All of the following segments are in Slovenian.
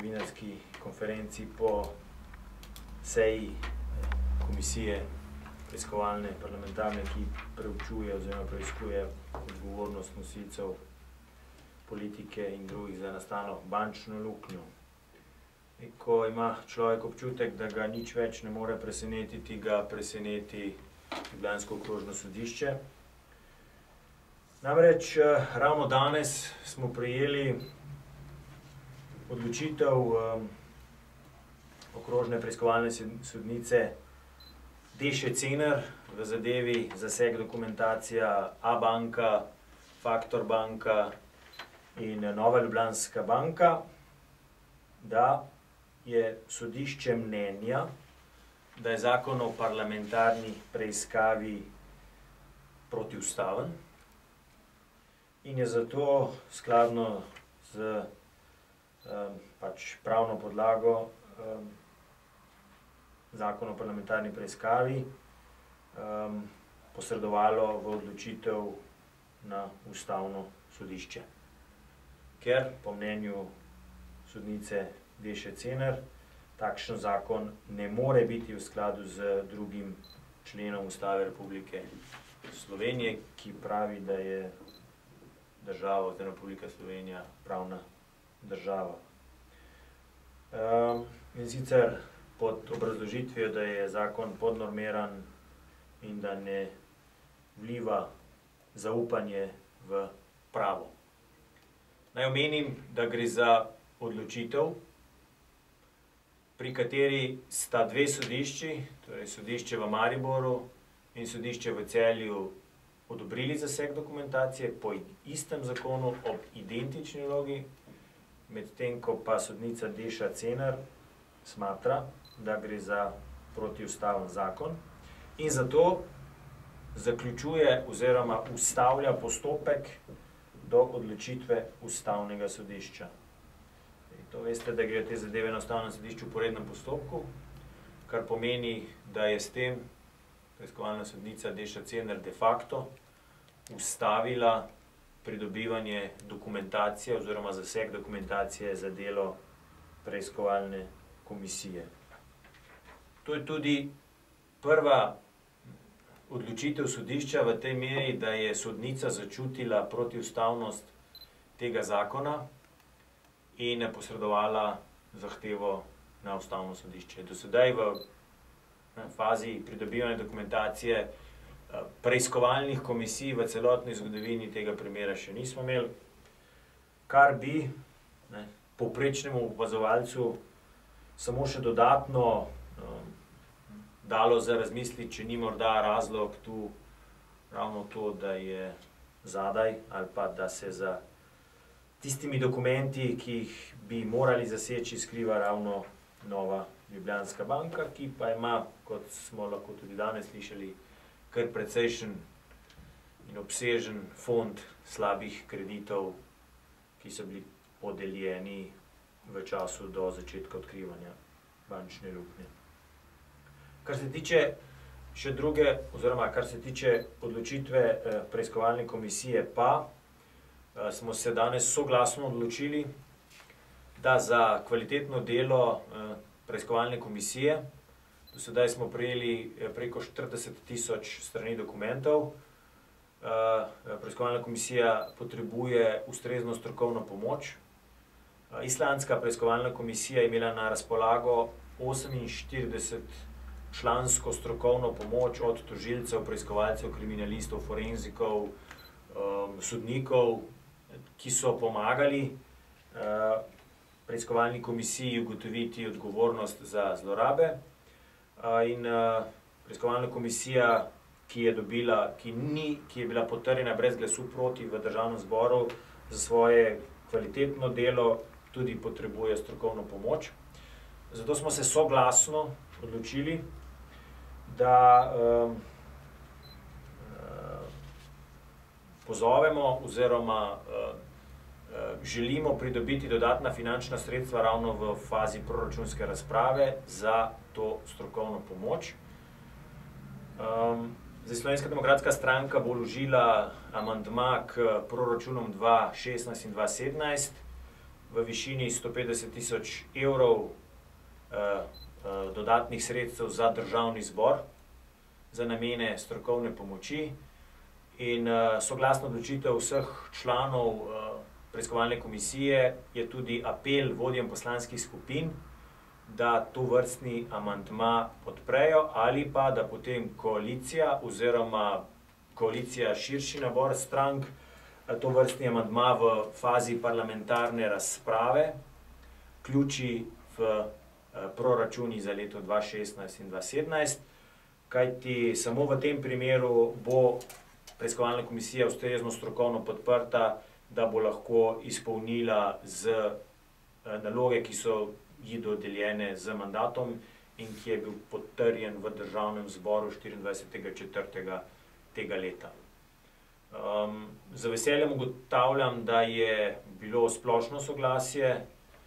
novinarski konferenci po seji komisije preiskovalne parlamentarne, ki preučuje oziroma preiskuje odgovornost nosilcev politike in drugih za nastalo bančno luknjo. Ko ima človek občutek, da ga nič več ne more presenetiti, ga preseneti Ljubljansko okrožno sodišče. Namreč ravno danes smo prejeli odločitev okrožne preiskovalne sodnice Deše Cener v zadevi zaseg dokumentacija Abanka, Faktor banka in Nova Ljubljanska banka, da je sodišče mnenja, da je zakon o parlamentarni preiskavi protiustaven in je zato skladno z pravno podlago zakon o parlamentarni preiskavi posredovalo v odločitev na ustavno sodišče. Ker po mnenju sodnice Deše Cener takšen zakon ne more biti v skladu z 2. členom Ustave Republike Slovenije, ki pravi, da je država oziroma Republika Slovenija pravna država. In sicer pod obrazložitvijo, da je zakon podnormiran in da ne vliva zaupanje v pravo. Naj omenim, da gre za odločitev, pri kateri sta dve sodišči, torej sodišče v Mariboru in sodišče v Celju, odobrili zaseg dokumentacije po istem zakonu ob identični vlogi, medtem ko pa sodnica Deša Cener smatra, da gre za protiustaven zakon in zato zaključuje oziroma ustavlja postopek do odločitve ustavnega sodišča. To veste, da gre te zadeve na ustavnem sodišču po rednem postopku, kar pomeni, da je s tem preiskovalna sodnica Deša Cener de facto ustavila pridobivanje dokumentacije oziroma zaseg dokumentacije za delo preiskovalne komisije. To je tudi prva odločitev sodišča v tej meri, da je sodnica začutila protiustavnost tega zakona in je posredovala zahtevo na ustavno sodišče. Do sedaj v fazi pridobivanja dokumentacije preiskovalnih komisij v celotni zgodovini tega primera še nismo imeli, kar bi povprečnemu opazovalcu samo še dodatno dalo za razmisliti, če ni morda razlog tu ravno to, da je zadaj ali pa da se za tistimi dokumenti, ki jih bi morali zaseči, skriva ravno Nova Ljubljanska banka, ki pa ima, kot smo lahko tudi danes slišali, kar precejšen in obsežen fond slabih kreditov, ki so bili podeljeni v času do začetka odkrivanja bančne luknje. Kar se tiče še druge, oziroma kar se tiče odločitve preiskovalne komisije, pa smo se danes soglasno odločili, da za kvalitetno delo preiskovalne komisije, do sedaj smo prejeli preko 40.000 strani dokumentov, preiskovalna komisija potrebuje ustrezno strokovno pomoč. Islandska preiskovalna komisija je imela na razpolago 48 člansko strokovno pomoč od tožilcev, preiskovalcev, kriminalistov, forenzikov, sodnikov, ki so pomagali preiskovalni komisiji ugotoviti odgovornost za zlorabe. In preiskovalna komisija, ki je bila potrjena brez glasu proti v Državnem zboru, za svoje kvalitetno delo tudi potrebuje strokovno pomoč. Zato smo se soglasno odločili, da pozovemo oziroma želimo pridobiti dodatna finančna sredstva ravno v fazi proračunske razprave za to strokovno pomoč. Slovenska demokratska stranka bo vložila amandma k proračunom 2016 in 2017, v višini 150 000 evrov dodatnih sredstev za državni zbor za namene strokovne pomoči in soglasno odločitev vseh članov preiskovalne komisije je tudi apel vodjem poslanskih skupin, da to vrstni amandma podprejo ali pa da potem koalicija oziroma koalicija širši nabor strank to vrstni amandma v fazi parlamentarne razprave vključi v proračuni za leto 2016 in 2017, kajti samo v tem primeru bo preiskovalna komisija ustrezno strokovno podprta, da bo lahko izpolnila z naloge, ki so ji dodeljene z mandatom in ki je bil potrjen v državnem zboru 24.4. tega leta. Z veseljem ugotavljam, da je bilo splošno soglasje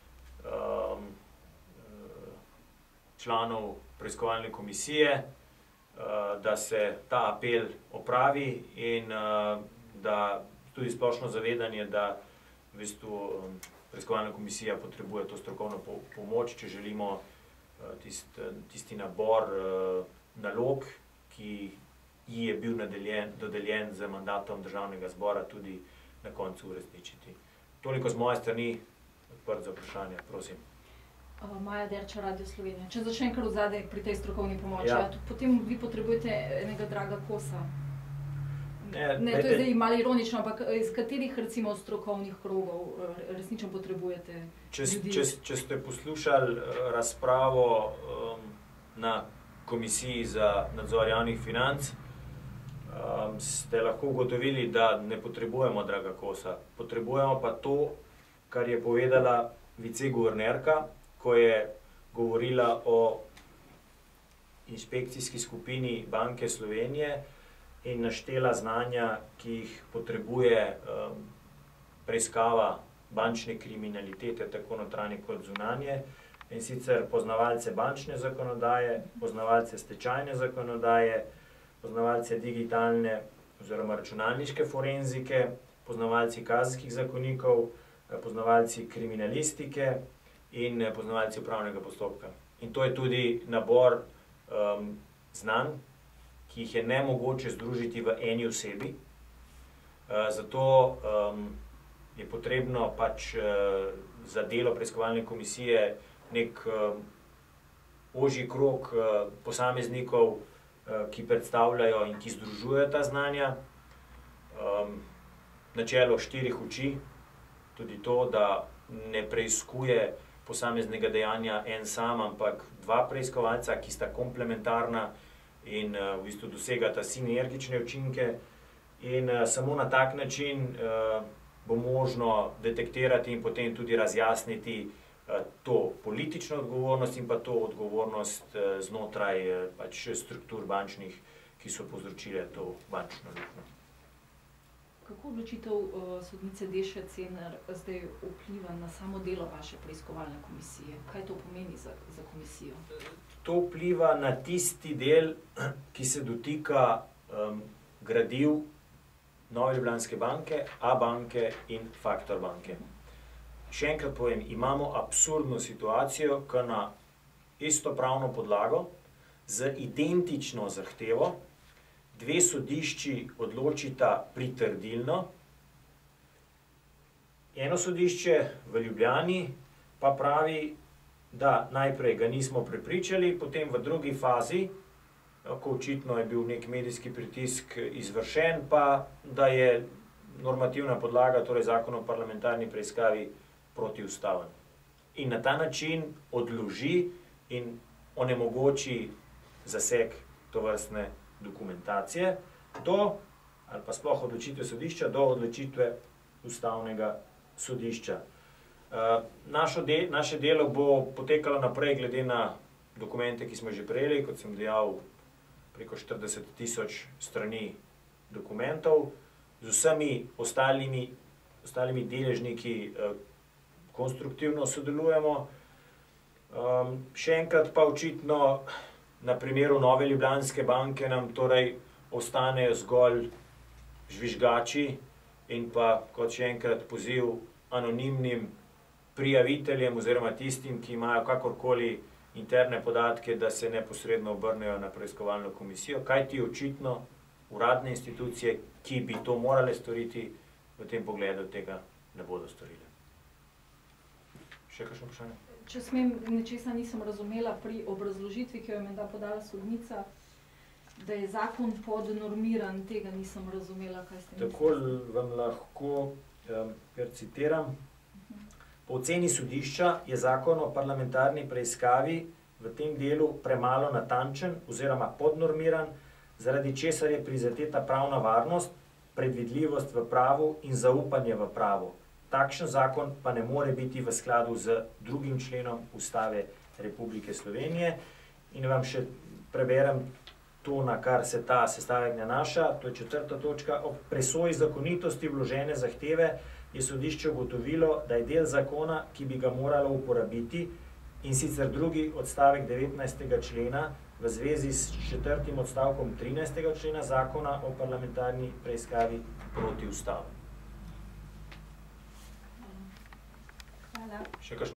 članov preiskovalne komisije, da se ta apel opravi in da tudi splošno zavedanje, da v bistvu preiskovalna komisija potrebuje to strokovno pomoč, če želimo tisti nabor nalog, ki ji je bil dodeljen z mandatom državnega zbora, tudi na koncu uresničiti. Toliko z moje strani, odprt za vprašanje, prosim. Maja Derča, Radio Slovenija. Če začnem kar vzadej pri tej strokovni pomoči, potem vi potrebujete enega Draga Kosa. Ne, to je zdaj malo ironično, ampak iz katerih recimo strokovnih krogov resnično potrebujete ljudi? Če ste poslušali razpravo na Komisiji za nadzor javnih financ, ste lahko ugotovili, da ne potrebujemo Draga Kosa. Potrebujemo pa to, kar je povedala viceguvernerka, ko je govorila o inšpekcijski skupini Banke Slovenije in naštela znanja, ki jih potrebuje preiskava bančne kriminalitete, tako notranje kot zunanje, in sicer poznavalce bančne zakonodaje, poznavalce stečajne zakonodaje, poznavalce digitalne oziroma računalniške forenzike, poznavalci kazenskih zakonikov, poznavalci kriminalistike in poznavalci upravnega postopka. In to je tudi nabor znanj, ki jih je nemogoče združiti v eni osebi. Zato je potrebno pač za delo preiskovalne komisije nek ožji krog posameznikov, ki predstavljajo in ki združujejo ta znanja. Načelo 4 oči, tudi to, da ne preiskuje posameznega dejanja en sam, ampak 2 preiskovalca, ki sta komplementarna in v bistvu dosegata sinergične učinke. In samo na tak način bo možno detektirati in potem tudi razjasniti to politično odgovornost in pa to odgovornost znotraj pač struktur bančnih, ki so povzročile to bančno luknjo. Kako odločitev sodnice Deše Cenar zdaj vpliva na samo delo vaše preiskovalne komisije? Kaj to pomeni za komisijo? To vpliva na tisti del, ki se dotika gradiv Nove Ljubljanske banke, Abanke in Faktor banke. Še enkrat povem, imamo absurdno situacijo, ko na isto pravno podlago z identično zahtevo 2 sodišči odločita pritrdilno. Eno sodišče v Ljubljani pa pravi, da najprej ga nismo prepričali, potem v drugi fazi, ko očitno je bil nek medijski pritisk izvršen, pa da je normativna podlaga, torej zakon o parlamentarni preiskavi, protiustaven. In na ta način odloži in onemogoči zaseg tovrstne dokumentacije do, ali pa sploh odločitve sodišča, do odločitve ustavnega sodišča. Naše delo bo potekalo naprej glede na dokumente, ki smo že prejeli, kot sem dejal, preko 40 000 strani dokumentov, z vsemi ostalimi deležniki konstruktivno sodelujemo. Še enkrat pa očitno na primeru Nove Ljubljanske banke nam torej ostanejo zgolj žvižgači in pa, kot še enkrat, poziv anonimnim prijaviteljem oziroma tistim, ki imajo kakorkoli interne podatke, da se neposredno obrnejo na preiskovalno komisijo, kajti očitno uradne institucije, ki bi to morale storiti, v tem pogledu tega ne bodo storile. Še kakšno vprašanje? Če smem, nečesa nisem razumela pri obrazložitvi, ki jo je menda podala sodnica, da je zakon podnormiran, tega nisem razumela, kaj ste mislili. Tako vam lahko citiram. Po oceni sodišča je zakon o parlamentarni preiskavi v tem delu premalo natančen oziroma podnormiran, zaradi česar je prizadeta pravna varnost, predvidljivost v pravu in zaupanje v pravo. Takšen zakon pa ne more biti v skladu z 2. členom Ustave Republike Slovenije. In vam še preberem to, na kar se ta sestavek nanaša, to je 4. točka. Ob presoji zakonitosti vložene zahteve je sodišče ugotovilo, da je del zakona, ki bi ga moralo uporabiti, in sicer 2. odstavek 19. člena v zvezi s 4. odstavkom 13. člena zakona o parlamentarni preiskavi protiustaven. Hvala. Še kakšno?